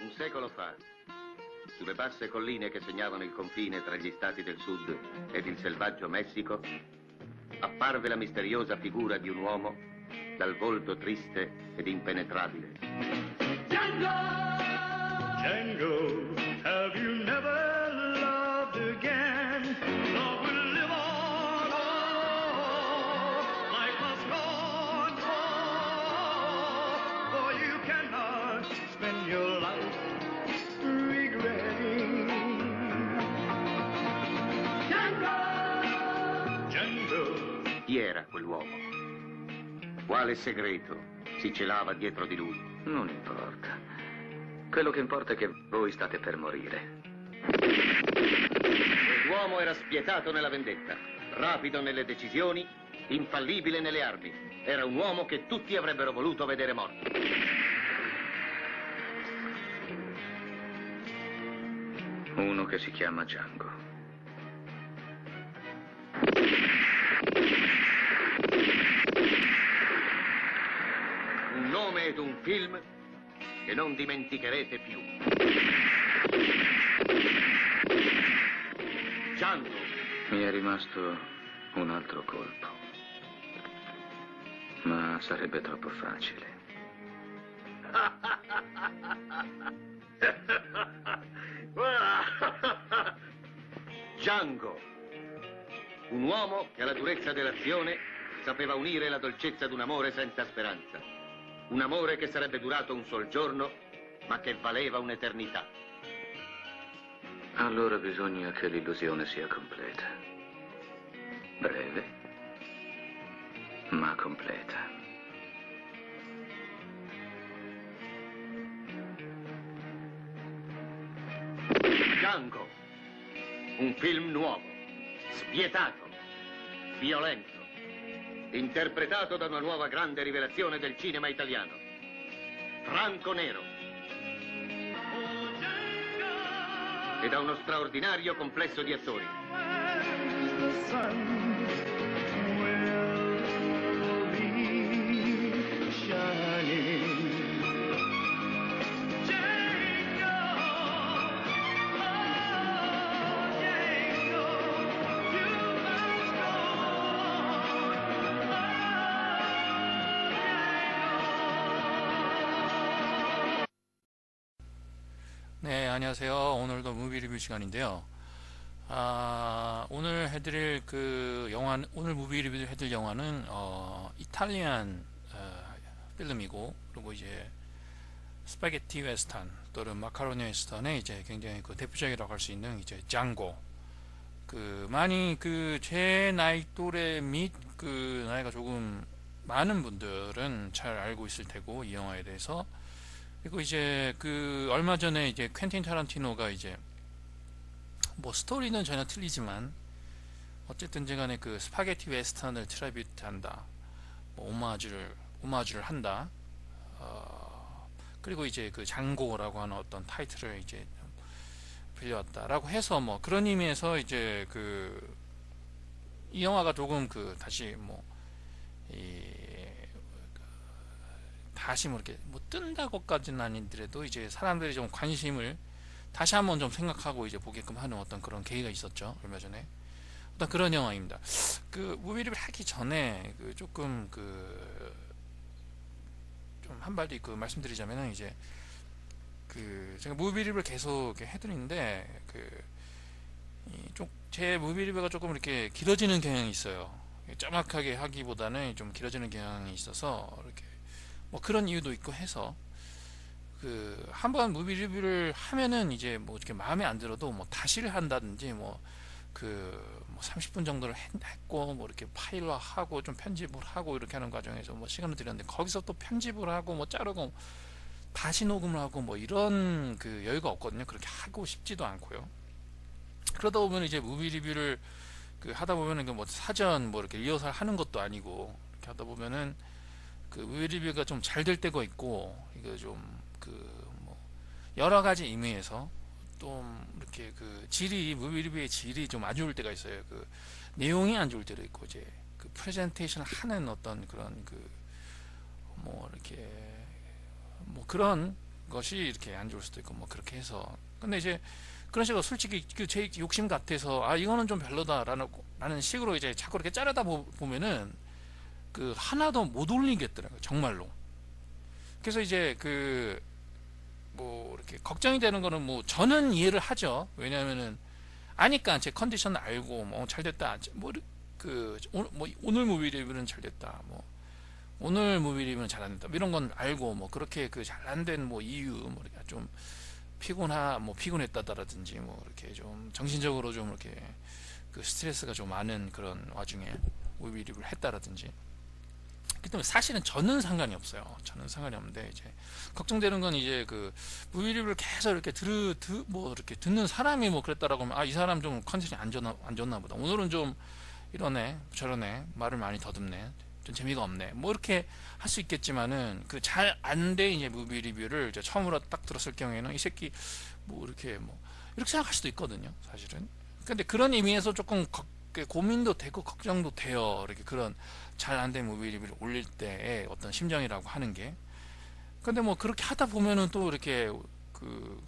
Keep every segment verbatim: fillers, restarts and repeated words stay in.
Un secolo fa, sulle basse colline che segnavano il confine tra gli stati del sud ed il selvaggio Messico, apparve la misteriosa figura di un uomo dal volto triste ed impenetrabile. Django! Django, have you never loved again? Love will live on, oh, life must go on, oh, for you cannot spend your life regretting. Django! Django! Chi era quell'uomo? Quale segreto si celava dietro di lui? Non importa. Quello che importa è che voi state per morire. Quell'uomo era spietato nella vendetta, rapido nelle decisioni, infallibile nelle armi. Era un uomo che tutti avrebbero voluto vedere morto. Uno che si chiama Django. Un nome ed un film che non dimenticherete più. Django. Mi è rimasto un altro colpo, ma sarebbe troppo facile. Django, un uomo che alla durezza dell'azione sapeva unire la dolcezza d'un amore senza speranza. Un amore che sarebbe durato un sol giorno, ma che valeva un'eternità. Allora bisogna che l'illusione sia completa. Breve, ma completa. Django, un film nuovo, spietato, violento, interpretato da una nuova grande rivelazione del cinema italiano, Franco Nero, e da uno straordinario complesso di attori. 네, 안녕하세요. 오늘도 무비 리뷰 시간인데요. 아, 오늘 해드릴 그 영화, 오늘 무비 리뷰 해드릴 영화는 어, 이탈리안 어, 필름이고, 그리고 이제 스파게티 웨스턴 또는 마카로니 웨스턴의 이제 굉장히 그 대표적이라고 할 수 있는 이제 장고. 그 많이 그 제 나이 또래 및 그 나이가 조금 많은 분들은 잘 알고 있을 테고, 이 영화에 대해서. 그리고 이제 그 얼마 전에 이제 퀸틴 타란티노가 이제 뭐 스토리는 전혀 틀리지만 어쨌든지 간에 그 스파게티 웨스턴을 트리뷰트한다, 뭐 오마주를 오마주를 한다. 어, 그리고 이제 그 장고라고 하는 어떤 타이틀을 이제 빌려왔다라고 해서 뭐 그런 의미에서 이제 그 이 영화가 조금 그 다시 뭐 이 다시 뭐 이렇게 뭐 뜬다고까지는 아니더라도 이제 사람들이 좀 관심을 다시 한번 좀 생각하고 이제 보게끔 하는 어떤 그런 계기가 있었죠, 얼마 전에. 어떤 그런 영화입니다. 그 무비 리뷰를 하기 전에 그 조금 그 좀 한 발 그 말씀드리자면은 이제 그 제가 무비 리뷰를 계속 이렇게 해드리는데 그 좀 제 무비 리뷰가 조금 이렇게 길어지는 경향이 있어요. 정확하게 하기보다는 좀 길어지는 경향이 있어서 이렇게 뭐 그런 이유도 있고 해서 그 한번 무비 리뷰를 하면은 이제 뭐 이렇게 마음에 안 들어도 뭐 다시를 한다든지 뭐 그 뭐 삼십 분 정도를 했고 뭐 이렇게 파일화하고 좀 편집을 하고 이렇게 하는 과정에서 뭐 시간을 들였는데, 거기서 또 편집을 하고 뭐 자르고 다시 녹음을 하고 뭐 이런 그 여유가 없거든요. 그렇게 하고 싶지도 않고요. 그러다 보면 이제 무비 리뷰를 그 하다 보면은 뭐 사전 뭐 이렇게 리허설 하는 것도 아니고, 이렇게 하다 보면은 그 무비 리뷰가 좀 잘 될 때가 있고, 이거 좀 그 뭐 여러 가지 의미에서 좀 이렇게 그 질이, 무비 리뷰의 질이 좀 안 좋을 때가 있어요. 그 내용이 안 좋을 때도 있고, 이제 그 프레젠테이션 하는 어떤 그런 그 뭐 이렇게 뭐 그런 것이 이렇게 안 좋을 수도 있고 뭐 그렇게 해서. 근데 이제 그런 식으로 솔직히 그 제 욕심 같아서 아 이거는 좀 별로다라는 라는 식으로 이제 자꾸 이렇게 자르다 보, 보면은 그 하나도 못 올리겠더라고요, 정말로. 그래서 이제 그 뭐 이렇게 걱정이 되는 거는 뭐 저는 이해를 하죠. 왜냐하면은 아니까 제 컨디션 알고 뭐 잘 됐다, 뭐 그 오늘 뭐 오늘 무비 리뷰는 잘 됐다, 뭐 오늘 무비 리뷰는 잘 안 됐다, 뭐 이런 건 알고 뭐 그렇게 그 잘 안 된 뭐 이유 뭐 이렇게 좀 피곤하 뭐 피곤했다라든지 뭐 이렇게 좀 정신적으로 좀 이렇게 그 스트레스가 좀 많은 그런 와중에 무비 리뷰를 했다라든지. 그렇기 때문에 사실은 저는 상관이 없어요. 저는 상관이 없는데 이제 걱정되는 건 이제 그 무비 리뷰를 계속 이렇게 들, 들, 뭐 이렇게 듣는 사람이 뭐 그랬다라고 하면 아 이 사람 좀 컨디션이 안 좋나 안 좋나 보다. 오늘은 좀 이러네 저러네 말을 많이 더듬네 좀 재미가 없네 뭐 이렇게 할 수 있겠지만은 그 잘 안 돼 이제 무비 리뷰를 이제 처음으로 딱 들었을 경우에는 이 새끼 뭐 이렇게 뭐 이렇게 생각할 수도 있거든요, 사실은. 근데 그런 의미에서 조금 거, 고민도 되고 걱정도 돼요. 이렇게 그런 잘 안 된 무비 리뷰를 올릴 때의 어떤 심정이라고 하는 게. 근데 뭐 그렇게 하다 보면은 또 이렇게 그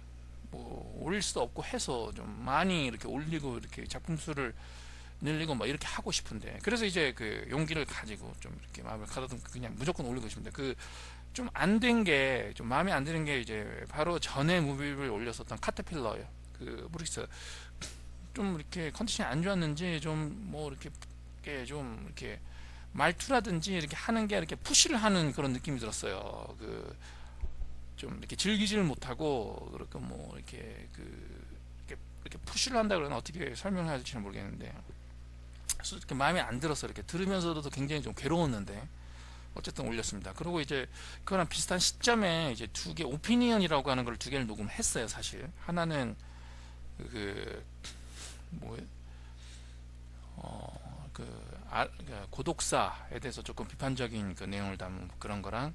뭐 올릴 수도 없고 해서 좀 많이 이렇게 올리고 이렇게 작품 수를 늘리고 막 이렇게 하고 싶은데, 그래서 이제 그 용기를 가지고 좀 이렇게 마음을 가다듬 그냥 무조건 올리고 싶은데 그 좀 안 된 게 좀 마음에 안 드는 게 이제 바로 전에 무비를 올렸었던 카테필러예요. 그 모르겠어요. 좀 이렇게 컨디션이 안 좋았는지 좀 뭐 이렇게 좀 이렇게 말투라든지 이렇게 하는 게 이렇게 푸시를 하는 그런 느낌이 들었어요. 그 좀 이렇게 즐기지를 못하고 그렇게 뭐 이렇게 그 이렇게, 이렇게 푸시를 한다 그러면 어떻게 설명해야 될지는 모르겠는데, 그래서 이렇게 마음에 안 들어서 이렇게 들으면서도 굉장히 좀 괴로웠는데 어쨌든 올렸습니다. 그리고 이제 그거랑 비슷한 시점에 이제 두 개 오피니언이라고 하는 걸 두 개를 녹음했어요. 사실 하나는 그 뭐 어 그 아, 그 고독사에 대해서 조금 비판적인 그 내용을 담은 그런 거랑,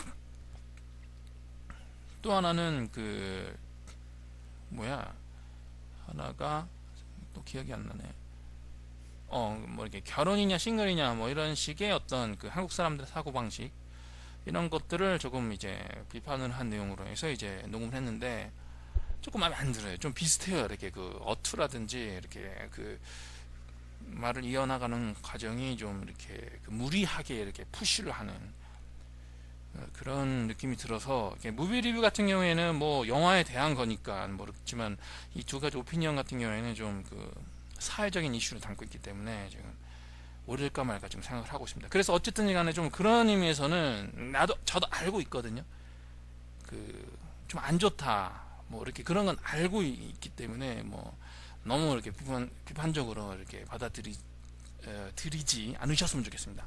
또 하나는 그 뭐야 하나가 또 기억이 안 나네. 어 뭐 이렇게 결혼이냐 싱글이냐 뭐 이런 식의 어떤 그 한국 사람들의 사고 방식 이런 것들을 조금 이제 비판을 한 내용으로 해서 이제 녹음을 했는데 조금 마음에 안 들어요. 좀 비슷해요. 이렇게 그 어투라든지 이렇게 그 말을 이어나가는 과정이 좀 이렇게 그 무리하게 이렇게 푸시를 하는 그런 느낌이 들어서, 무비 리뷰 같은 경우에는 뭐 영화에 대한 거니까 모르겠지만 이 두 가지 오피니언 같은 경우에는 좀 그 사회적인 이슈를 담고 있기 때문에 지금 오를까 말까 좀 생각을 하고 있습니다. 그래서 어쨌든 간에 좀 그런 의미에서는 나도 저도 알고 있거든요. 그 좀 안 좋다 뭐 이렇게 그런 건 알고 있기 때문에 뭐 너무 이렇게 비판, 비판적으로 이렇게 받아들이 에, 들이지 않으셨으면 좋겠습니다.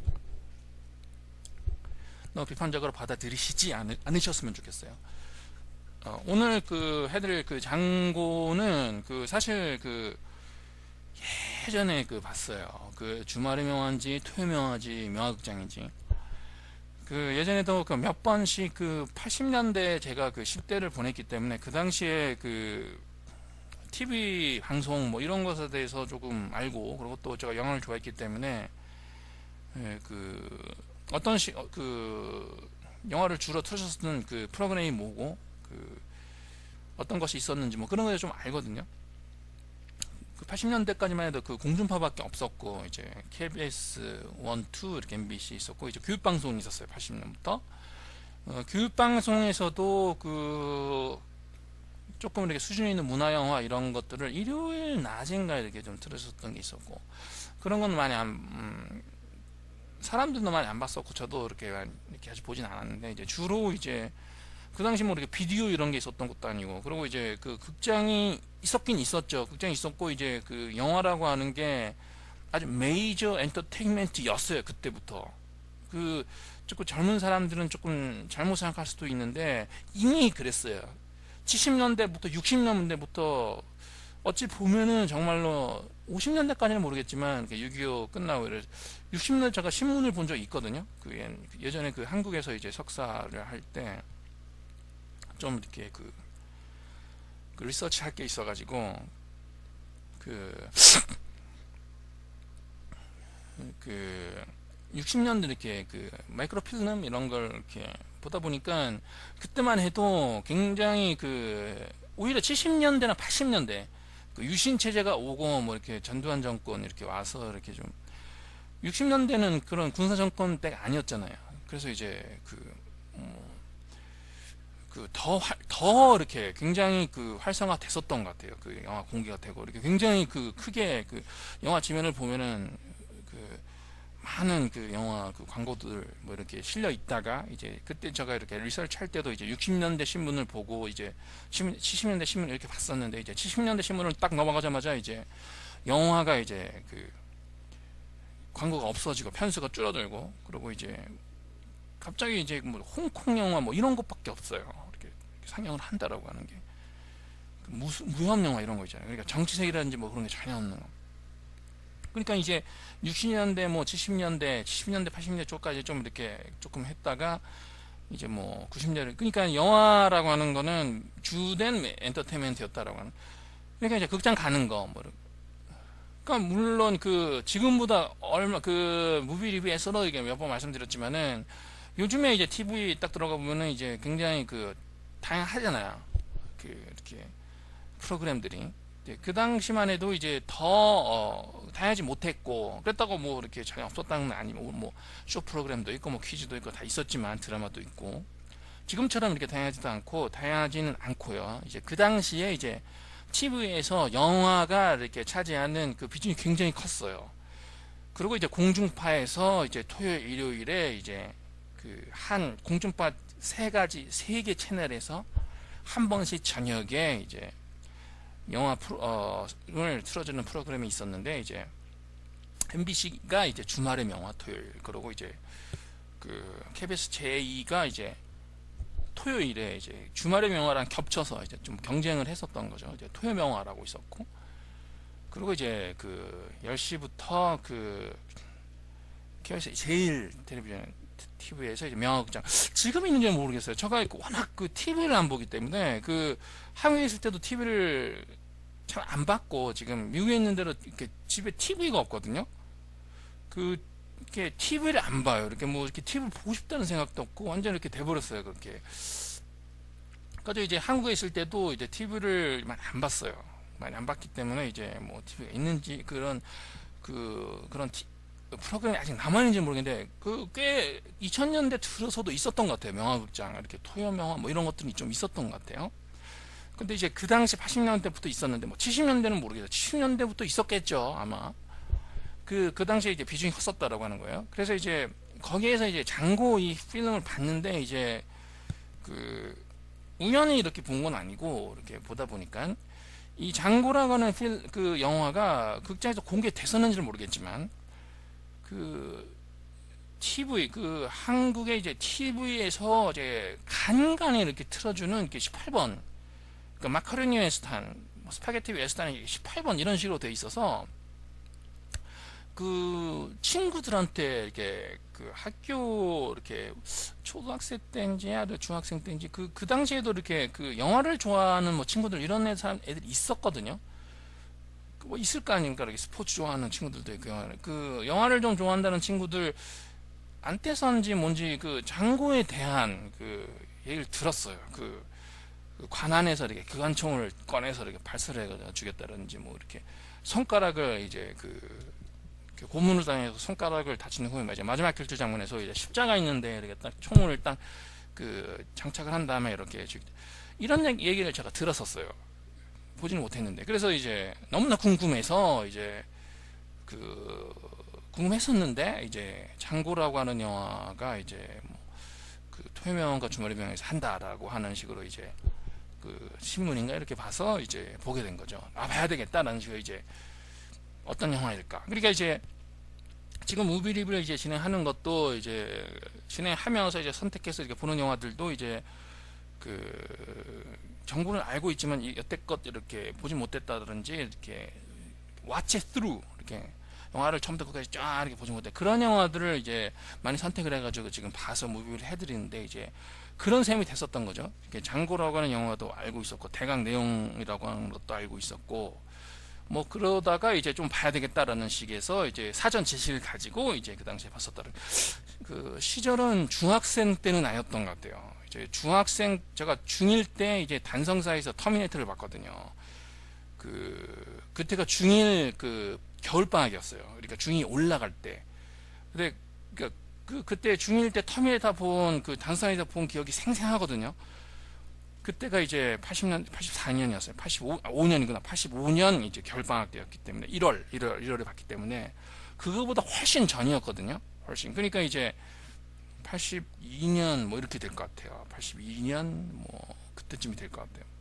너무 비판적으로 받아들이시지 않으, 않으셨으면 좋겠어요. 어, 오늘 그 해드릴 그 장고는 그 사실 그 예전에 그 봤어요. 그 주말의 명화인지 토요일 명화인지 명화극장인지 그 예전에도 그 몇 번씩 그 팔십 년대 제가 그 십 대를 보냈기 때문에 그 당시에 그 티비 방송 뭐 이런 것에 대해서 조금 알고, 그리고 또 제가 영화를 좋아했기 때문에 예, 그 어떤 시, 그 영화를 주로 틀으셨던 그 프로그램이 뭐고 그 어떤 것이 있었는지 뭐 그런 거 좀 알거든요. 그 팔십 년대까지만 해도 그 공중파밖에 없었고 이제 케이비에스 일, 이 이렇게 엠비씨 있었고 이제 교육방송이 있었어요. 팔십 년부터 어, 교육방송에서도 그 조금 이렇게 수준 있는 문화영화 이런 것들을 일요일 낮인가 이렇게 좀 틀으셨던 게 있었고, 그런 건 많이 안 음, 사람들도 많이 안 봤었고 저도 이렇게 이렇게 아주 보진 않았는데, 이제 주로 이제 그 당시 뭐 이렇게 비디오 이런 게 있었던 것도 아니고, 그리고 이제 그 극장이 있었긴 있었죠. 극장이 있었고 이제 그 영화라고 하는 게 아주 메이저 엔터테인먼트였어요. 그때부터. 그 조금 젊은 사람들은 조금 잘못 생각할 수도 있는데 이미 그랬어요. 칠십 년대부터 육십 년대부터 어찌 보면은 정말로 오십 년대까지는 모르겠지만 육이오 끝나고 육십 년대 제가 신문을 본 적이 있거든요. 그 예전에 그 한국에서 이제 석사를 할 때 좀 이렇게 그, 그 리서치 할 게 있어가지고 그, 그 육십 년대 이렇게 그 마이크로 필름 이런 걸 이렇게 보다 보니까 그때만 해도 굉장히 그 오히려 칠십 년대나 팔십 년대 그 유신 체제가 오고 뭐 이렇게 전두환 정권 이렇게 와서 이렇게 좀 육십 년대는 그런 군사 정권 때가 아니었잖아요. 그래서 이제 그 그 더 더 이렇게 굉장히 그 활성화 됐었던 것 같아요. 그 영화 공개가 되고 이렇게 굉장히 그 크게 그 영화 지면을 보면은 그 많은 그 영화 그 광고들 뭐 이렇게 실려 있다가 이제 그때 제가 이렇게 리서치 할 때도 이제 육십 년대 신문을 보고 이제 칠십 년대 신문을 이렇게 봤었는데 이제 칠십 년대 신문을 딱 넘어가자마자 이제 영화가 이제 그 광고가 없어지고 편수가 줄어들고 그리고 이제 갑자기 이제 뭐 홍콩 영화 뭐 이런 것밖에 없어요. 이렇게 상영을 한다라고 하는 게 무, 무협 영화 이런 거 있잖아요. 그러니까 정치색이라든지 뭐 그런 게 전혀 없는 거. 그러니까 이제 육십 년대 뭐 칠십 년대 칠십 년대 팔십 년대 쪽까지 좀 이렇게 조금 했다가 이제 뭐 구십 년대 그러니까 영화라고 하는 거는 주된 엔터테인먼트였다라고 하는. 그러니까 이제 극장 가는 거 뭐. 그러니까 물론 그 지금보다 얼마 그 무비 리뷰에서도 이게 몇 번 말씀드렸지만은 요즘에 이제 티비 딱 들어가 보면은 이제 굉장히 그 다양하잖아요. 그 이렇게 프로그램들이. 그 당시만 해도 이제 더 어, 다양하지 못했고 그랬다고 뭐 이렇게 전혀 없었다는 건 아니고 뭐 쇼 프로그램도 있고 뭐 퀴즈도 있고 다 있었지만 드라마도 있고 지금처럼 이렇게 다양하지도 않고 다양하지는 않고요. 이제 그 당시에 이제 티비에서 영화가 이렇게 차지하는 그 비중이 굉장히 컸어요. 그리고 이제 공중파에서 이제 토요일, 일요일에 이제 그 한 공중파 세 가지, 세 개 채널에서 한 번씩 저녁에 이제 영화 프로, 어, 를 틀어주는 프로그램이 있었는데 이제 엠비씨가 이제 주말의 명화 토요일 그리고 이제 그 케이비에스 제이가 이제 토요일에 이제 주말의 명화랑 겹쳐서 이제 좀 경쟁을 했었던 거죠. 이제 토요 명화라고 있었고 그리고 이제 그 열 시부터 그 케이비에스 제일 텔레비전 티비에서 이제 명화극장 지금 있는지는 모르겠어요. 제가 워낙 그 티비를 안 보기 때문에 그 한국에 있을 때도 티비를 잘 안 봤고 지금 미국에 있는 대로 이렇게 집에 티비가 없거든요. 그 이렇게 티비를 안 봐요. 이렇게 뭐 이렇게 티비를 보고 싶다는 생각도 없고 완전 이렇게 돼버렸어요. 그렇게. 그래서 이제 한국에 있을 때도 이제 티비를 많이 안 봤어요. 많이 안 봤기 때문에 이제 뭐 티비가 있는지 그런 그 그런 티, 프로그램이 아직 남아있는지 모르겠는데 그 꽤 이천 년대 들어서도 있었던 것 같아요. 명화극장 이렇게 토요 명화 뭐 이런 것들이 좀 있었던 것 같아요. 근데 이제 그 당시 팔십 년대부터 있었는데 뭐 칠십 년대는 모르겠어요. 칠십 년대부터 있었겠죠 아마. 그, 그 당시에 이제 비중이 컸었다라고 하는 거예요. 그래서 이제 거기에서 이제 장고 이 필름을 봤는데 이제 그 우연히 이렇게 본 건 아니고 이렇게 보다 보니까 이 장고라고 하는 필, 그 영화가 극장에서 공개됐었는지는 모르겠지만 그 티비 그 한국의 이제 티비에서 이제 간간히 이렇게 틀어주는 이렇게 십팔 번 그 마카로니 웨스탄, 뭐 스파게티 웨스탄이 십팔 번 이런 식으로 돼 있어서 그 친구들한테 이렇게 그 학교 이렇게 초등학생 때인지 아니면 중학생 때인지 그 그 당시에도 이렇게 그 영화를 좋아하는 뭐 친구들 이런 애 사람 애들이 있었거든요. 뭐 있을 거 아닙니까? 이렇게 스포츠 좋아하는 친구들도 있고 영화를 그 영화를 좀 좋아한다는 친구들 안떼선지 뭔지 그 장고에 대한 그 얘기를 들었어요. 그, 그 관안에서 이렇게 기관총을 꺼내서 이렇게 발사를 해 주겠다든지 뭐 이렇게 손가락을 이제 그 고문을 당해서 손가락을 다치는 후에 이제 마지막 결투 장면에서 이제 십자가 있는데 이렇게 딱 총을 딱 그 장착을 한 다음에 이렇게 이런 얘기를 제가 들었었어요. 보지는 못했는데 그래서 이제 너무나 궁금해서 이제 그 궁금했었는데 이제 장고라고 하는 영화가 이제 뭐 그 토요명과 주말의 명에서 한다라고 하는 식으로 이제 그 신문인가 이렇게 봐서 이제 보게 된 거죠. 아 봐야 되겠다라는 식으로 이제 어떤 영화일까? 그러니까 이제 지금 무비 리뷰를 이제 진행하는 것도 이제 진행하면서 이제 선택해서 이렇게 보는 영화들도 이제 그 정보를 알고 있지만 여태껏 이렇게 보지 못했다든지 이렇게 watch it through 이렇게 영화를 처음부터 끝까지 쫙 이렇게 보지 못해 그런 영화들을 이제 많이 선택을 해가지고 지금 봐서 무비를 해드리는데 이제 그런 셈이 됐었던 거죠. 이렇게 장고라고 하는 영화도 알고 있었고 대강 내용이라고 하는 것도 알고 있었고 뭐 그러다가 이제 좀 봐야 되겠다라는 식에서 이제 사전 지시를 가지고 이제 그 당시에 봤었다는 그 시절은 중학생 때는 아니었던 것 같아요. 이제 중학생 제가 중일 때 이제 단성사에서 터미네이터를 봤거든요. 그 그때가 중일 그 겨울 방학이었어요. 그러니까 중이 올라갈 때. 근데 그, 그 그때 중일 때 터미네이터 본 그 단성사에서 본 기억이 생생하거든요. 그때가 이제 팔십 년, 팔십사 년이었어요. 팔십오, 오 년이구나. 팔십오 년 이제 겨울방학 때였기 때문에, 일월, 일월, 일월에 봤기 때문에, 그거보다 훨씬 전이었거든요. 훨씬. 그러니까 이제, 팔십이 년 뭐 이렇게 될 것 같아요. 팔십이 년 뭐, 그때쯤이 될 것 같아요.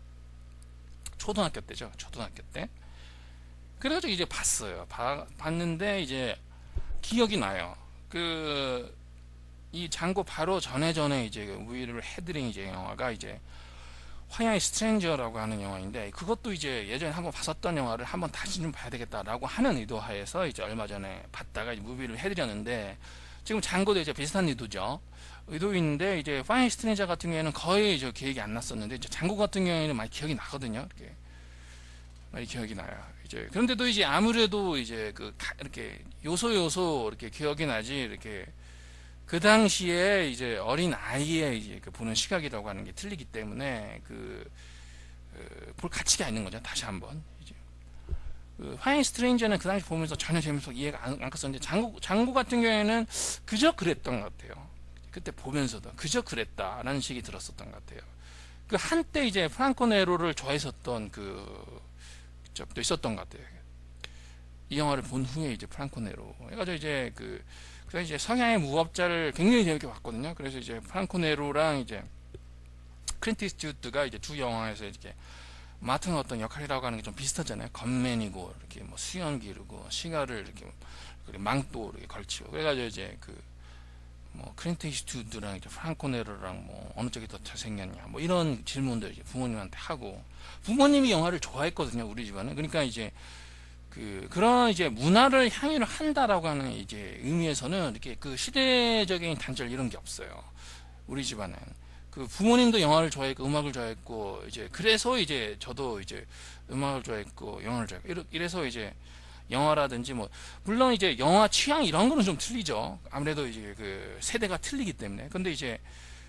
초등학교 때죠. 초등학교 때. 그래가지고 이제 봤어요. 봐, 봤는데 이제, 기억이 나요. 그, 이 장고 바로 전에 전에 이제, 우위를 해드린 이제 영화가 이제, 화야의 스트레인저라고 하는 영화인데 그것도 이제 예전에 한번 봤었던 영화를 한번 다시 좀 봐야 되겠다라고 하는 의도하에서 이제 얼마 전에 봤다가 이제 무비를 해드렸는데 지금 장고도 이제 비슷한 의도죠. 의도인데 이제 화야의 스트레인저 같은 경우에는 거의 저 기억이 안 났었는데 이제 장고 같은 경우에는 많이 기억이 나거든요. 이렇게 많이 기억이 나요. 이제 그런데도 이제 아무래도 이제 그 이렇게 요소 요소 이렇게 기억이 나지 이렇게 그 당시에 이제 어린 아이의 이제 그 보는 시각이라고 하는 게 틀리기 때문에 그, 그 볼 가치가 있는 거죠. 다시 한번 이제 그 화야의 스트레인저는 그 당시 보면서 전혀 재밌어 이해가 안, 안 갔었는데 장고 장고 같은 경우에는 그저 그랬던 것 같아요. 그때 보면서도 그저 그랬다라는 식이 들었었던 것 같아요. 그 한때 이제 프랑코 네로를 좋아했었던 그 적도 있었던 것 같아요. 이 영화를 본 후에 이제 프랑코 네로 해가지고 이제 그 그래서 이제 성향의 무법자를 굉장히 재밌게 봤거든요. 그래서 이제 프랑코 네로랑 이제 클린트 이스트우드가 이제 두 영화에서 이렇게 맡은 어떤 역할이라고 하는 게 좀 비슷하잖아요. 겉맨이고 이렇게 뭐 수염 기르고 시가를 이렇게 망토 이렇게 걸치고 그래가지고 이제 그 뭐 클린트 이스트우드랑 이제 프랑코 네로랑 뭐 어느 쪽이 더 잘생겼냐 뭐 이런 질문들 이제 부모님한테 하고 부모님이 영화를 좋아했거든요. 우리 집안은. 그러니까 이제 그, 그런 이제 문화를 향유를 한다라고 하는 이제 의미에서는 이렇게 그 시대적인 단절 이런 게 없어요. 우리 집안은. 그 부모님도 영화를 좋아했고 음악을 좋아했고 이제 그래서 이제 저도 이제 음악을 좋아했고 영화를 좋아했고 이래서 이제 영화라든지 뭐 물론 이제 영화 취향 이런 거는 좀 틀리죠. 아무래도 이제 그 세대가 틀리기 때문에. 근데 이제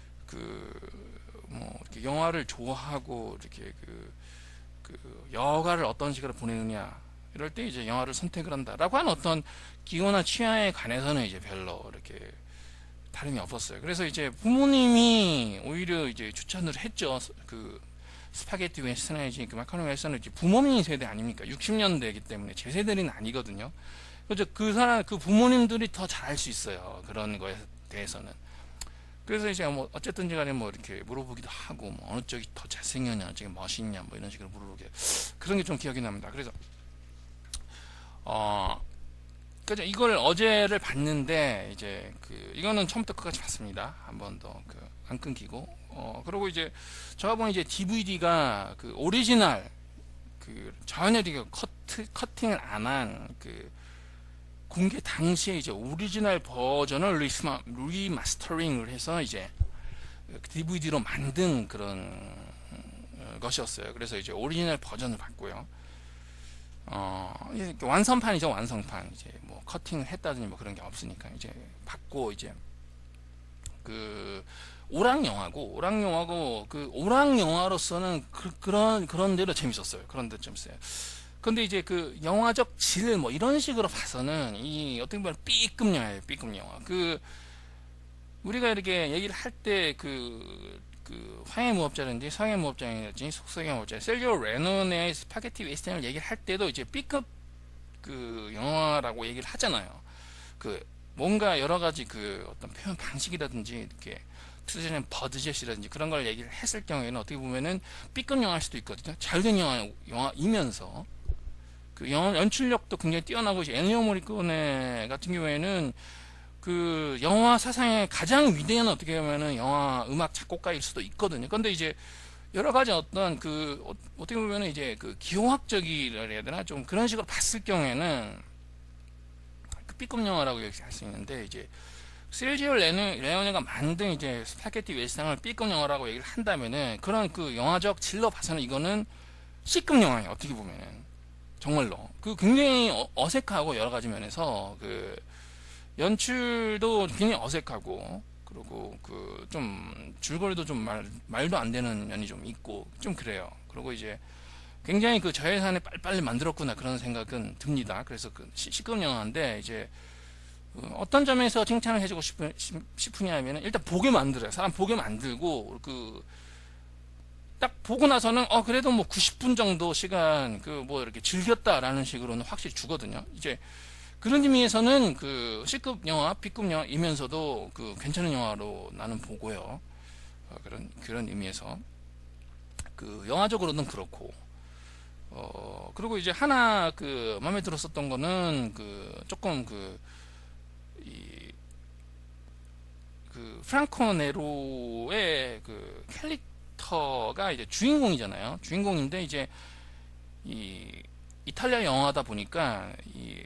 그 뭐 이렇게 영화를 좋아하고 이렇게 그, 그 여가를 어떤 식으로 보내느냐 이럴 때 이제 영화를 선택을 한다라고 하는 어떤 기호나 취향에 관해서는 이제 별로 이렇게 다름이 없었어요. 그래서 이제 부모님이 오히려 이제 추천을 했죠. 그 스파게티 웨스턴이지 그 마카로니 웨스턴은 이제 부모님 세대 아닙니까? 육십 년대이기 때문에 제 세대는 아니거든요. 그래서 그 사람 그 부모님들이 더 잘 알 수 있어요. 그런 거에 대해서는. 그래서 이제 뭐 어쨌든지 간에 뭐 이렇게 물어보기도 하고 뭐 어느 쪽이 더 잘생겼냐, 어느 멋있냐 뭐 이런 식으로 물어보게 그런 게 좀 기억이 납니다. 그래서 어, 그죠. 이걸 어제를 봤는데, 이제, 그, 이거는 처음부터 끝까지 봤습니다. 한 번 더, 그, 안 끊기고. 어, 그리고 이제, 제가 보니 이제 디브이디가 그, 오리지널, 그, 전혀 이렇게 커트, 커팅을 안 한, 그, 공개 당시에 이제 오리지널 버전을 리스마, 리마스터링을 해서 이제, 디브이디로 만든 그런 것이었어요. 그래서 이제 오리지널 버전을 봤고요. 어, 완성판이죠, 완성판. 이제 뭐 커팅을 했다든지 뭐 그런 게 없으니까 이제 받고 이제 그 오락 영화고 오락 영화고 그 오락 영화로서는 그, 그런 그런 데로 재밌었어요. 그런 데좀 있어요. 근데 이제 그 영화적 질 뭐 이런 식으로 봐서는 이 어떻게 보면 B급 영화예요, B급 영화. 그 우리가 이렇게 얘기를 할 때 그 그 화해 무법자라든지 성해 무법자라든지 속성의 무법자 셀리오 레논의 스파게티 웨스턴을 얘기를 할 때도 이제 B급 그 영화라고 얘기를 하잖아요. 그 뭔가 여러 가지 그 어떤 표현 방식이라든지 이렇게 투자는 버드젯이라든지 그런 걸 얘기를 했을 경우에는 어떻게 보면은 B급 영화일 수도 있거든요. 잘된 영화 영화이면서 그 영화 연출력도 굉장히 뛰어나고 이제 엔리오 모리코네 같은 경우에는 그 영화 사상의 가장 위대한 어떻게 보면은 영화 음악 작곡가일 수도 있거든요. 근데 이제 여러 가지 어떤 그 어떻게 보면은 이제 그 기호학적이라 해야 되나 좀 그런 식으로 봤을 경우에는 그 B급 영화라고 얘기할 수 있는데 이제 세르지오 레오네가 만든 이제 스파게티 웨스턴을 B급 영화라고 얘기를 한다면은 그런 그 영화적 질로 봐서는 이거는 C급 영화예요. 어떻게 보면은 정말로. 그 굉장히 어- 어색하고 여러 가지 면에서 그 연출도 굉장히 어색하고 그리고 그 좀 줄거리도 좀 말, 말도 안 되는 면이 좀 있고 좀 그래요. 그리고 이제 굉장히 그 저예산에 빨리빨리 만들었구나 그런 생각은 듭니다. 그래서 그 시- 시급 영화인데 이제 어, 어떤 점에서 칭찬을 해주고 싶으, 싶으냐 하면은 일단 보게 만들어요. 사람 보게 만들고 그 딱 보고 나서는 어 그래도 뭐 구십 분 정도 시간 그 뭐 이렇게 즐겼다라는 식으로는 확실히 주거든요. 이제 그런 의미에서는 그 C급 영화, B급 영화이면서도 그 괜찮은 영화로 나는 보고요. 어, 그런 그런 의미에서 그 영화적으로는 그렇고 어 그리고 이제 하나 그 마음에 들었었던 거는 그 조금 그 이 그 프랑코 네로의 그 캐릭터가 이제 주인공이잖아요. 주인공인데 이제 이 이탈리아 영화다 보니까 이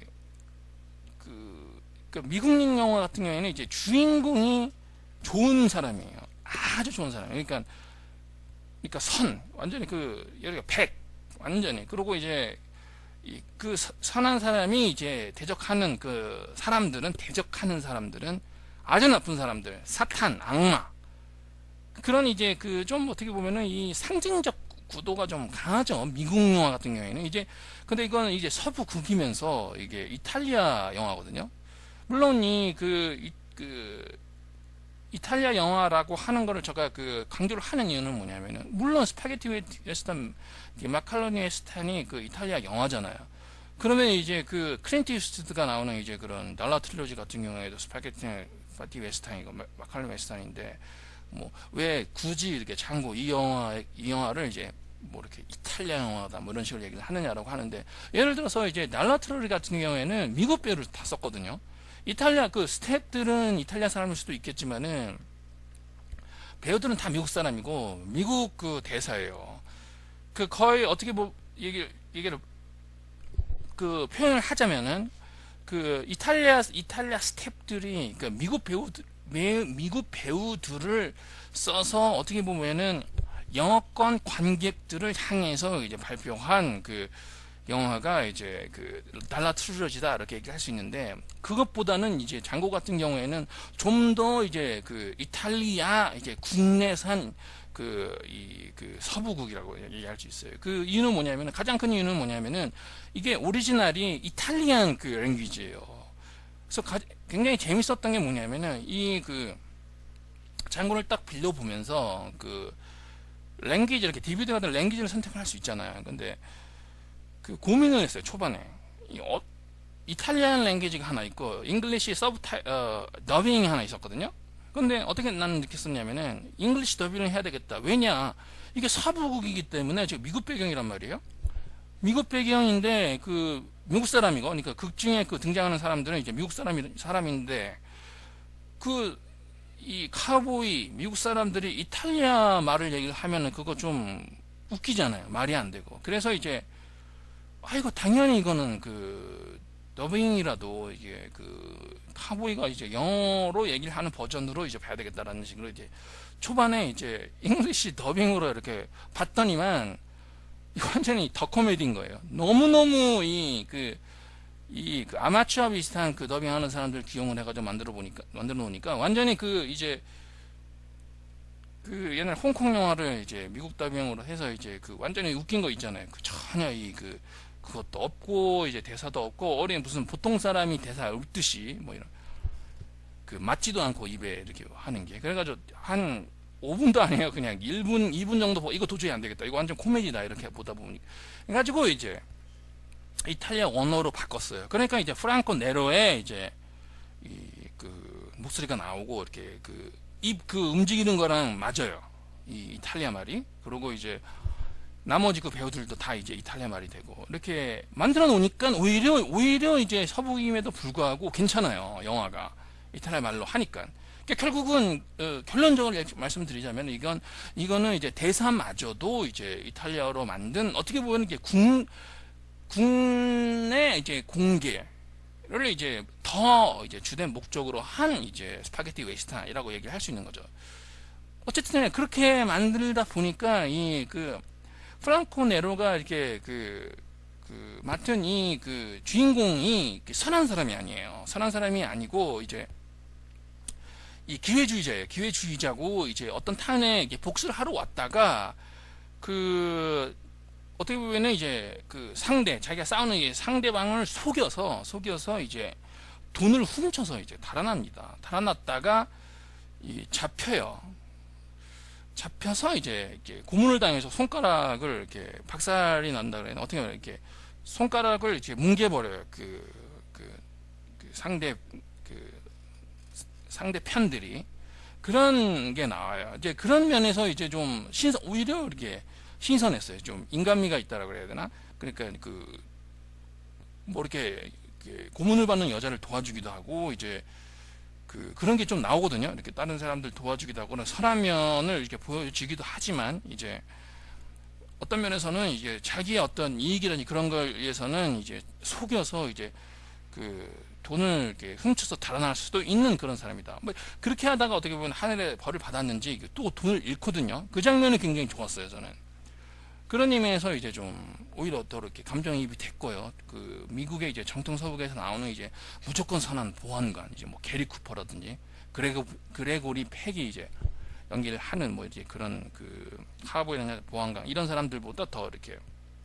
그, 그 미국 영화 같은 경우에는 이제 주인공이 좋은 사람이에요. 아주 좋은 사람. 그러니까 그러니까 선 완전히 그 여기가 백 완전히 그리고 이제 이 그 선한 사람이 이제 대적하는 그 사람들은 대적하는 사람들은 아주 나쁜 사람들, 사탄, 악마 그런 이제 그 좀 어떻게 보면은 이 상징적 구도가 좀 강하죠. 미국 영화 같은 경우에는 이제 근데 이거는 이제 서부 극이면서 이게 이탈리아 영화거든요. 물론 이그 그 이탈리아 영화라고 하는 거를 제가 그 강조를 하는 이유는 뭐냐면은 물론 스파게티 웨스턴 마칼로니 웨스턴이 그 이탈리아 영화잖아요. 그러면 이제 그 클린트 이스트우드가 나오는 이제 그런 달라 트릴로지 같은 경우에도 스파게티 웨스턴이고 마칼로니 웨스턴인데 뭐 왜 굳이 이렇게 참고 이 영화 이 영화를 이제 뭐 이렇게 이탈리아 영화다 뭐 이런 식으로 얘기를 하느냐라고 하는데 예를 들어서 이제 달라 트릴로지 같은 경우에는 미국 배우를 다 썼거든요. 이탈리아 그 스태프들은 이탈리아 사람일 수도 있겠지만은 배우들은 다 미국 사람이고 미국 그 대사예요. 그 거의 어떻게 뭐 얘기 얘기를 그 표현을 하자면은 그 이탈리아 이탈리아 스태프들이 그 미국 배우들 미국 배우들을 써서 어떻게 보면은 영어권 관객들을 향해서 이제 발표한 그 영화가 이제 그 달라 트릴로지다 이렇게 얘기할 수 있는데 그것보다는 이제 장고 같은 경우에는 좀 더 이제 그 이탈리아 이제 국내산 그 이 그 서부국이라고 얘기할 수 있어요. 그 이유는 뭐냐면은 가장 큰 이유는 뭐냐면은 이게 오리지널이 이탈리안 그 랭귀지예요. 그래서 가, 굉장히 재밌었던 게 뭐냐면은 이 그 장고를 딱 빌려 보면서 그 랭귀지 이렇게 디비디 같은 랭귀지를 선택할 수 있잖아요. 근데 그 고민을 했어요. 초반에 이 어, 이탈리안 랭귀지가 하나 있고 잉글리시 서브타 어, 더빙이 하나 있었거든요. 근데 어떻게 나는 느꼈었냐면은 잉글리시 더빙을 해야 되겠다. 왜냐 이게 서부국이기 때문에 지금 미국 배경이란 말이에요. 미국 배경인데 그 미국 사람이고 그러니까 극 중에 그 등장하는 사람들은 이제 미국 사람이 사람인데 그 이 카우보이 미국 사람들이 이탈리아 말을 얘기를 하면은 그거 좀 웃기잖아요. 말이 안 되고. 그래서 이제 아 이거 당연히 이거는 그 더빙이라도 이게 그 카보이가 이제 영어로 얘기를 하는 버전으로 이제 봐야 되겠다라는 식으로 이제 초반에 이제 잉글리시 더빙으로 이렇게 봤더니만 이거 완전히 더 코미디인 거예요. 너무너무 이 그 이 그 아마추어 비슷한 그 더빙하는 사람들 기용을 해가지고 만들어 보니까 만들어 놓으니까 완전히 그 이제 그 옛날 홍콩 영화를 이제 미국 더빙으로 해서 이제 그 완전히 웃긴 거 있잖아요. 그 전혀 이 그 그것도 없고 이제 대사도 없고 어린 무슨 보통 사람이 대사 읊듯이 뭐 이런 그 맞지도 않고 입에 이렇게 하는 게 그래가지고 한 오 분도 아니에요. 그냥 일 분, 이 분 정도 보 이거 도저히 안 되겠다. 이거 완전 코미디다 이렇게 보다 보니까 그래가지고 이제 이탈리아 원어로 바꿨어요. 그러니까 이제 프랑코 네로의 이제 이 그 목소리가 나오고 이렇게 그 입 그 움직이는 거랑 맞아요. 이 이탈리아 말이. 그리고 이제 나머지 그 배우들도 다 이제 이탈리아 말이 되고 이렇게 만들어 놓으니까 오히려 오히려 이제 서부임에도 불구하고 괜찮아요. 영화가 이탈리아 말로 하니까. 그러니까 결국은 어, 결론적으로 말씀드리자면 이건 이거는 이제 대사마저도 이제 이탈리아어로 만든 어떻게 보면 이게 국 국내 이제 공개를 이제 더 이제 주된 목적으로 한 이제 스파게티 웨스턴이라고 얘기를 할 수 있는 거죠. 어쨌든 그렇게 만들다 보니까 이 그 프랑코 네로가 이렇게 그 그 맡은 이 그 주인공이 선한 사람이 아니에요. 선한 사람이 아니고 이제 이 기회주의자예요. 기회주의자고 이제 어떤 탄에 복수를 하러 왔다가 그 어떻게 보면은 이제 그 상대 자기가 싸우는 이 상대방을 속여서 속여서 이제 돈을 훔쳐서 이제 달아납니다. 달아났다가 이 잡혀요. 잡혀서 이제 이렇게 고문을 당해서 손가락을 이렇게 박살이 난다 그래요. 어떻게 보면 이렇게 손가락을 이제 뭉개버려요. 그, 그, 그 상대 그 상대 편들이 그런 게 나와요. 이제 그런 면에서 이제 좀 신선 오히려 이렇게 신선했어요. 좀 인간미가 있다라고 그래야 되나? 그러니까 그 뭐 이렇게 고문을 받는 여자를 도와주기도 하고 이제 그 그런 게 좀 나오거든요. 이렇게 다른 사람들 도와주기도 하고는 선한 면을 이렇게 보여주기도 하지만 이제 어떤 면에서는 이제 자기의 어떤 이익이라든지 그런 거에 의해서는 이제 속여서 이제 그 돈을 이렇게 훔쳐서 달아날 수도 있는 그런 사람이다. 뭐 그렇게 하다가 어떻게 보면 하늘의 벌을 받았는지 또 돈을 잃거든요. 그 장면이 굉장히 좋았어요, 저는. 그런 의미에서 이제 좀 오히려 더 이렇게 감정이입이 됐고요. 그 미국의 이제 정통 서부에서 나오는 이제 무조건 선한 보안관, 이제 뭐 게리 쿠퍼라든지 그레고 그레고리 팩이 이제 연기를 하는 뭐 이제 그런 그 카우보이나 보안관 이런 사람들보다 더 이렇게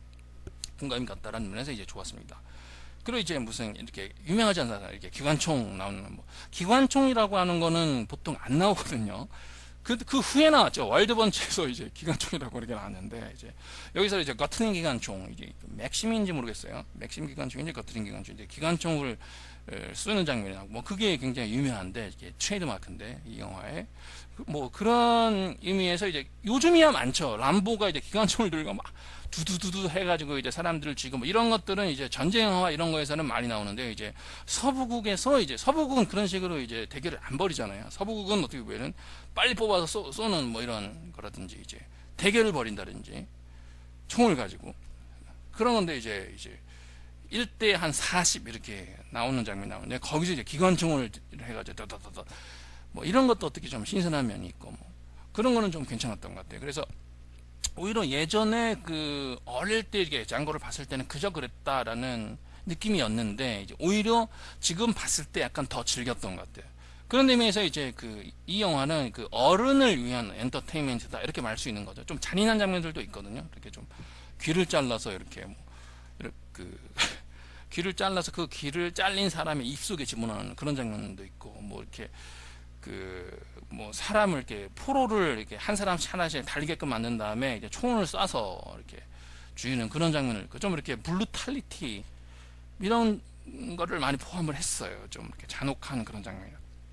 공감이 갔다라는 면에서 이제 좋았습니다. 그리고 이제 무슨 이렇게 유명하지 않나 이렇게 기관총 나오는 뭐 기관총이라고 하는 거는 보통 안 나오거든요. 그, 그 후에 나왔죠. 와일드번치에서 이제 기관총이라고 이렇게 나왔는데, 이제, 여기서 이제 거트링 기관총, 이제, 맥심인지 모르겠어요. 맥심 기관총인지 거트링 기관총인지, 기관총을 쓰는 장면이라고, 뭐, 그게 굉장히 유명한데, 이게 트레이드마크인데, 이 영화에. 뭐, 그런 의미에서 이제, 요즘이야 많죠. 람보가 이제 기관총을 들고 막, 두두두두 해가지고 이제 사람들을 쥐고 뭐 이런 것들은 이제 전쟁 영화 이런 거에서는 많이 나오는데 이제 서부국에서 이제 서부국은 그런 식으로 이제 대결을 안 벌이잖아요. 서부국은 어떻게 보면은 빨리 뽑아서 쏘, 쏘는 뭐 이런 거라든지 이제 대결을 벌인다든지 총을 가지고 그런 건데 이제 이제 일 대 한 사십 이렇게 나오는 장면이 나오는데 거기서 이제 기관총을 해가지고 더더더더 뭐 이런 것도 어떻게 좀 신선한 면이 있고 뭐 그런 거는 좀 괜찮았던 것 같아요. 그래서 오히려 예전에 그 어릴 때 이렇게 장고를 봤을 때는 그저 그랬다라는 느낌이었는데 이제 오히려 지금 봤을 때 약간 더 즐겼던 것 같아요. 그런 의미에서 이제 그 이 영화는 그 어른을 위한 엔터테인먼트다 이렇게 말 수 있는 거죠. 좀 잔인한 장면들도 있거든요. 이렇게 좀 귀를 잘라서 이렇게 뭐 이렇게 그 귀를 잘라서 그 귀를 잘린 사람의 입속에 집어넣는 그런 장면도 있고 뭐 이렇게 그 뭐 사람을 이렇게 포로를 이렇게 한 사람씩 하나씩 달리게끔 만든 다음에 이제 총을 쏴서 이렇게 죽이는 그런 장면을 좀 이렇게 블루탈리티 이런 거를 많이 포함을 했어요. 좀 이렇게 잔혹한 그런 장면.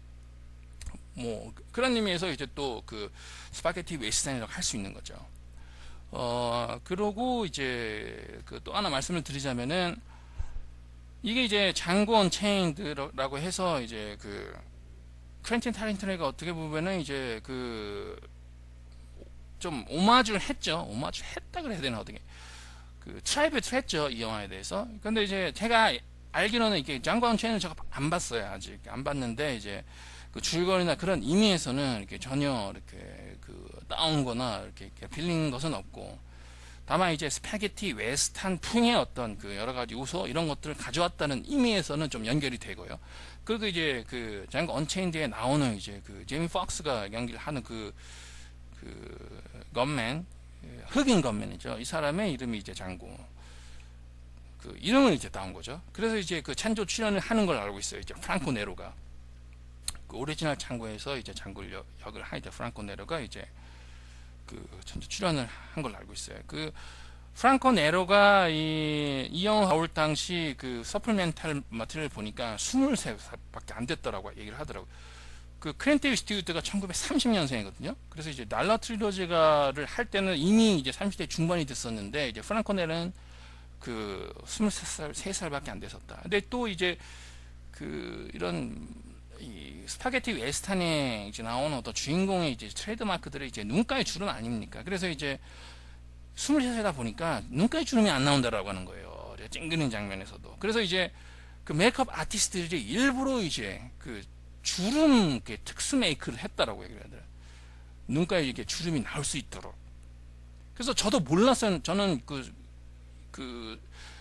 뭐 그런 의미에서 이제 또 그 스파게티 웨스턴이라고 할 수 있는 거죠. 어 그러고 이제 그 또 하나 말씀을 드리자면은 이게 이제 장고 언체인드라고 해서 이제 그 퀸틴 타란티노가 어떻게 보면은 이제 그 좀 오마주를 했죠. 오마주 했다 그래야 되나 어떻게 그 트라이브를 했죠 이 영화에 대해서. 근데 이제 제가 알기로는 이게 장고 언체인드 제가 안 봤어요 아직 안 봤는데 이제 그 줄거리나 그런 의미에서는 이렇게 전혀 이렇게 그 따온거나 이렇게, 이렇게 빌린 것은 없고 다만 이제 스파게티 웨스턴 풍의 어떤 그 여러 가지 요소 이런 것들을 가져왔다는 의미에서는 좀 연결이 되고요. 그리고 이제 그 장고 언체인드에 나오는 이제 그 제이미 폭스가 연기를 하는 그 그 건맨 흑인 건맨이죠. 이 사람의 이름이 이제 장고 그 이름을 이제 따온 거죠. 그래서 이제 그 찬조 출연을 하는 걸 알고 있어요. 이제 프랑코 네로가 그 오리지널 창고에서 이제 장고를 역, 역을 하이데 프랑코 네로가 이제 그 전체 출연을 한 걸로 알고 있어요. 그 프랑코 네로가 이, 이 영화 나올 당시 그 서플멘탈 마트를 보니까 스물세 살밖에 안 됐더라고 얘기를 하더라고요. 그 클린트 이스트우드가 천구백삼십 년생이거든요. 그래서 이제 날라 트릴로지가를 할 때는 이미 이제 삼십 대 중반이 됐었는데 이제 프랑코 네로는 그 스물세 살, 세 살밖에 안 됐었다. 근데 또 이제 그 이런 이 스파게티 웨스턴에 이제 나오는 어떤 주인공의 이제 트레이드마크들이 이제 눈가의 주름 아닙니까? 그래서 이제 스물세 살이다 보니까 눈가의 주름이 안 나온다라고 하는 거예요. 찡그린 장면에서도. 그래서 이제 그 메이크업 아티스트들이 일부러 이제 그 주름 이렇게 특수 메이크를 했다라고 얘기를 하더라고요. 눈가에 이렇게 주름이 나올 수 있도록. 그래서 저도 몰랐어요. 저는 그, 그,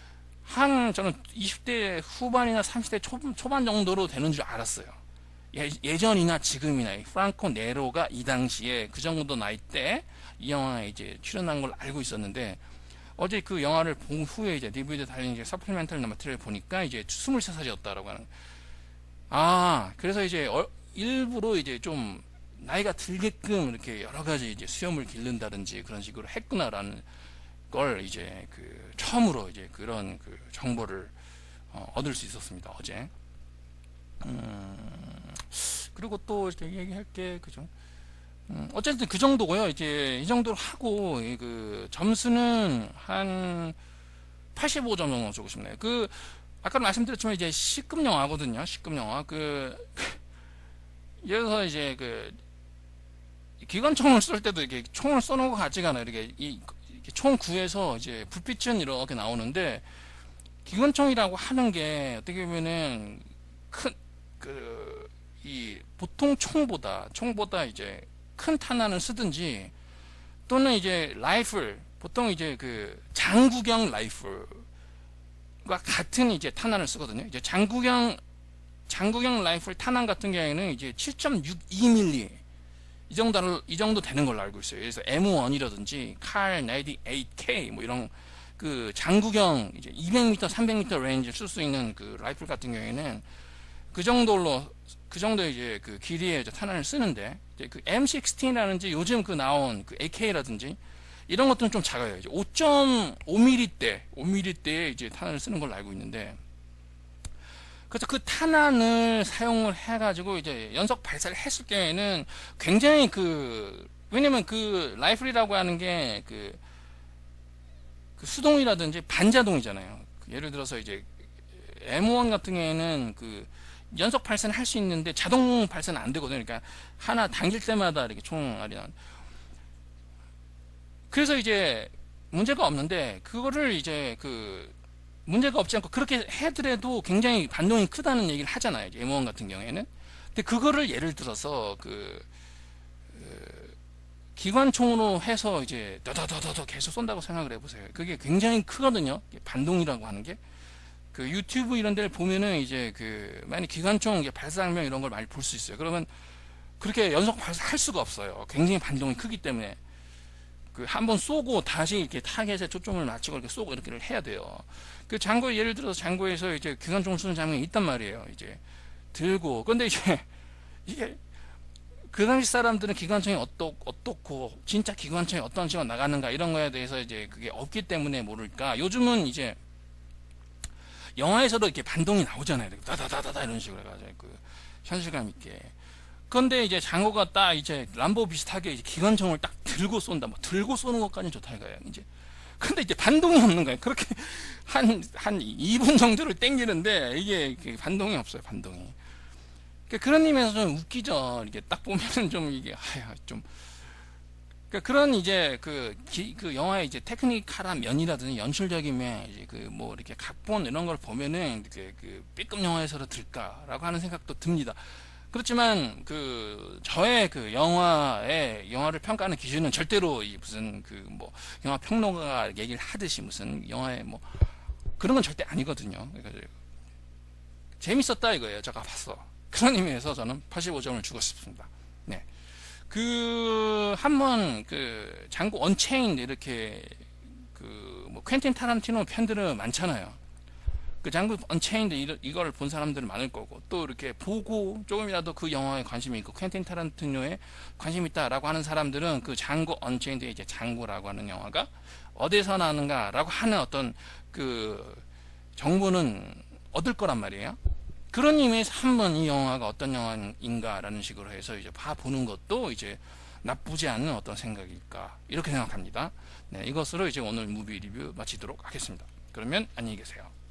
한 저는 이십 대 후반이나 삼십 대 초, 초반 정도로 되는 줄 알았어요. 예, 예전이나 지금이나 프랑코 네로가 이 당시에 그 정도 나이 때 이 영화에 이제 출연한 걸 알고 있었는데, 어제 그 영화를 본 후에 이제 디비디 달린 이제 서플리멘털 마테리얼을 보니까 이제 스물세 살이었다라고 하는. 아, 그래서 이제 어, 일부러 이제 좀 나이가 들게끔 이렇게 여러 가지 이제 수염을 기른다든지 그런 식으로 했구나라는 걸 이제 그 처음으로 이제 그런 그 정보를 어, 얻을 수 있었습니다, 어제. 음, 그리고 또 이제 얘기할 게 그죠. 음, 어쨌든 그 정도고요. 이제 이 정도로 하고 이 그 점수는 한 팔십오 점 정도 주고 싶네요. 그 아까 말씀드렸지만 이제 C급 영화거든요. C급 영화. 그 예를 들어서 이제 그 기관총을 쏠 때도 이렇게 총을 쏘는 것 같지가 않아요. 이렇게 이 이렇게 총 구에서 이제 불빛은 이렇게 나오는데, 기관총이라고 하는 게 어떻게 보면은 큰 그 이 보통 총보다 총보다 이제 큰 탄환을 쓰든지, 또는 이제 라이플, 보통 이제 그 장구경 라이플과 같은 이제 탄환을 쓰거든요. 이제 장구경 장구경 라이플 탄환 같은 경우에는 이제 칠 점 육이 밀리 이 정도 이 정도 되는 걸로 알고 있어요. 그래서 엠 원이라든지 칼 구십팔 케이 뭐 이런 그 장구경 이제 이백 미터, 삼백 미터 레인지 쓸 수 있는 그 라이플 같은 경우에는 그 정도로 그 정도 이제 그 길이의 이제 탄환을 쓰는데, 이제 그 엠 십육이라든지 요즘 그 나온 그 에이케이라든지 이런 것들은 좀 작아요. 이제 오 점 오 밀리미터, 오 밀리미터의 이제 탄환을 쓰는 걸로 알고 있는데, 그래서 그 탄환을 사용을 해가지고 이제 연속 발사를 했을 경우에는 굉장히 그, 왜냐면 그 라이플이라고 하는 게 그, 그 수동이라든지 반자동이잖아요. 예를 들어서 이제 엠 원 같은 경우에는 그 연속 발사는 할 수 있는데 자동 발사는 안 되거든요. 그러니까 하나 당길 때마다 이렇게 총알이 나. 그래서 이제 문제가 없는데, 그거를 이제 그 문제가 없지 않고 그렇게 해더라도 굉장히 반동이 크다는 얘기를 하잖아요, 엠 원 같은 경우에는. 근데 그거를 예를 들어서 그, 그 기관총으로 해서 이제 더더더더 계속 쏜다고 생각을 해보세요. 그게 굉장히 크거든요, 반동이라고 하는 게. 그 유튜브 이런 데를 보면은 이제 그 만약 기관총 발사장면 이런 걸 많이 볼 수 있어요. 그러면 그렇게 연속 발사할 수가 없어요. 굉장히 반동이 크기 때문에. 그 한번 쏘고 다시 이렇게 타겟에 초점을 맞추고 이렇게 쏘고 이렇게를 해야 돼요. 그 장고, 예를 들어서 장고에서 이제 기관총 쏘는 장면이 있단 말이에요. 이제 들고. 근데 이제 이게 그 당시 사람들은 기관총이 어떻, 어떻고 진짜 기관총이 어떤 식으로 나가는가 이런 거에 대해서 이제 그게 없기 때문에 모를까. 요즘은 이제 영화에서도 이렇게 반동이 나오잖아요. 다다다다다 이런 식으로 해가지고 그 현실감 있게. 그런데 이제 장고가 딱 이제 람보 비슷하게 이제 기관총을 딱 들고 쏜다. 뭐 들고 쏘는 것까지는 좋다 이거예요. 이제. 근데 이제 반동이 없는 거예요. 그렇게 한, 한 이 분 정도를 땡기는데 이게 반동이 없어요. 반동이. 그런 의미에서 좀 웃기죠. 이렇게 딱 보면은 좀 이게, 하야, 좀. 그러니까 그런 이제 그, 기, 그 영화의 이제 테크니컬한 면이라든지 연출적인 면, 이제 그 뭐 이렇게 각본 이런 걸 보면은 이렇게 그 B급 영화에서도 들까라고 하는 생각도 듭니다. 그렇지만 그 저의 그 영화의 영화를 평가하는 기준은 절대로 이 무슨 그 뭐 영화 평론가가 얘기를 하듯이 무슨 영화의 뭐 그런 건 절대 아니거든요. 그러니까 재밌었다 이거예요. 제가 봤어. 그런 의미에서 저는 팔십오 점을 주고 싶습니다. 네. 그 한번 그 장고 언체인드 이렇게 그 뭐 퀸틴 타란티노 팬들은 많잖아요. 그 장고 언체인드 이걸 본 사람들은 많을 거고, 또 이렇게 보고 조금이라도 그 영화에 관심이 있고 퀸틴 타란티노에 관심 있다라고 하는 사람들은 그 장고 언체인드의 이제 장고라고 하는 영화가 어디서 나는가라고 하는 어떤 그 정보는 얻을 거란 말이에요. 그런 의미에서 한번 이 영화가 어떤 영화인가라는 식으로 해서 이제 봐보는 것도 이제 나쁘지 않은 어떤 생각일까 이렇게 생각합니다. 네, 이것으로 이제 오늘 무비 리뷰 마치도록 하겠습니다. 그러면 안녕히 계세요.